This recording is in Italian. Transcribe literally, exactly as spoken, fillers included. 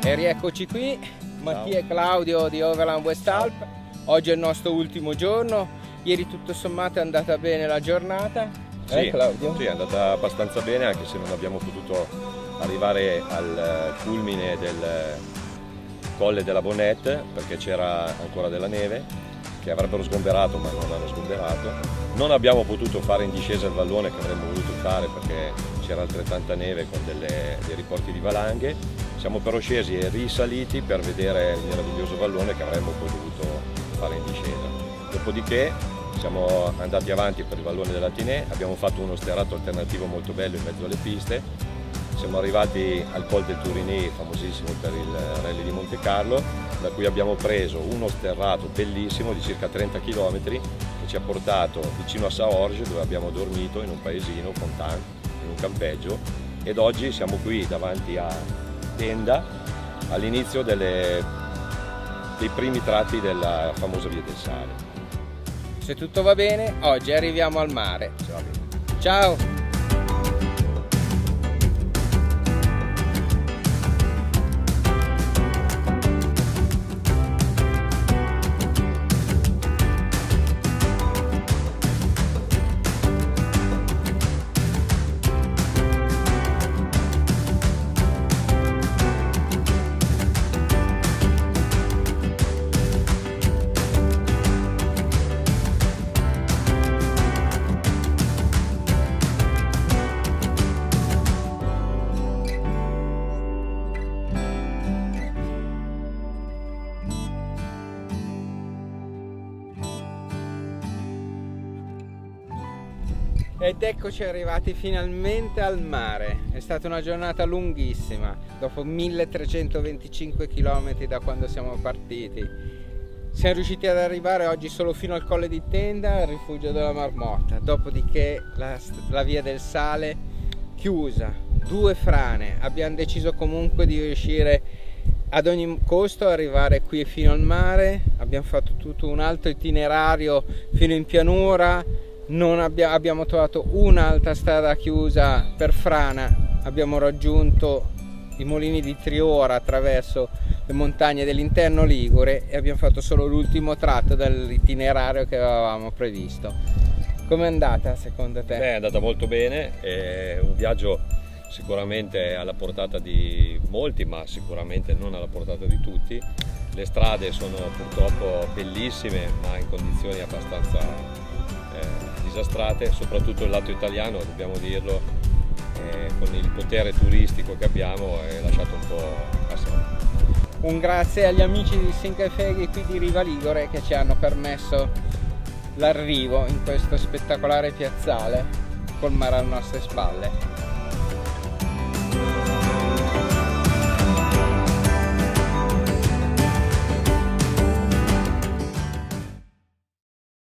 E rieccoci qui, Mattia e Claudio di Overland Westalp. Oggi è il nostro ultimo giorno. Ieri tutto sommato è andata bene la giornata. Sì, eh, Claudio? sì, è andata abbastanza bene, anche se non abbiamo potuto arrivare al culmine del colle della Bonnette perché c'era ancora della neve che avrebbero sgomberato ma non hanno sgomberato. Non abbiamo potuto fare in discesa il vallone che avremmo voluto fare perché c'era altrettanta neve con delle, dei riporti di valanghe. Siamo però scesi e risaliti per vedere il meraviglioso vallone che avremmo poi dovuto fare in discesa. Dopodiché siamo andati avanti per il vallone della Tinè, abbiamo fatto uno sterrato alternativo molto bello in mezzo alle piste. Siamo arrivati al Col del Turini, famosissimo per il rally di Monte Carlo, da cui abbiamo preso uno sterrato bellissimo di circa trenta chilometri che ci ha portato vicino a Saorge, dove abbiamo dormito in un paesino, Fontan, in un campeggio, ed oggi siamo qui davanti a Tenda all'inizio dei primi tratti della famosa Via del Sale. Se tutto va bene, oggi arriviamo al mare. Ciao. Ciao! Ed eccoci arrivati finalmente al mare. È stata una giornata lunghissima, dopo milletrecentoventicinque chilometri da quando siamo partiti. Siamo riusciti ad arrivare oggi solo fino al Colle di Tenda, al rifugio della Marmotta. Dopodiché la, la Via del Sale chiusa, due frane. Abbiamo deciso comunque di riuscire ad ogni costo ad arrivare qui fino al mare. Abbiamo fatto tutto un altro itinerario fino in pianura. Non abbiamo, abbiamo trovato un'altra strada chiusa per frana, abbiamo raggiunto i mulini di Triora attraverso le montagne dell'interno ligure e abbiamo fatto solo l'ultimo tratto dell'itinerario che avevamo previsto. Com'è andata secondo te? Beh, è andata molto bene, è un viaggio sicuramente alla portata di molti, ma sicuramente non alla portata di tutti. Le strade sono purtroppo bellissime, ma in condizioni abbastanza Eh, disastrate, soprattutto il lato italiano, dobbiamo dirlo, eh, con il potere turistico che abbiamo è lasciato un po' a sé. Un grazie agli amici di Cinque Feghe qui di Riva Ligure che ci hanno permesso l'arrivo in questo spettacolare piazzale col mare alle nostre spalle.